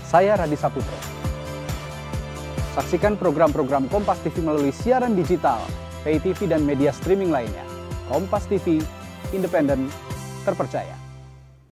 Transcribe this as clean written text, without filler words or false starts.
Saya Radi Saputro. Saksikan program-program Kompas TV melalui siaran digital, pay TV dan media streaming lainnya. Kompas TV, independen, terpercaya.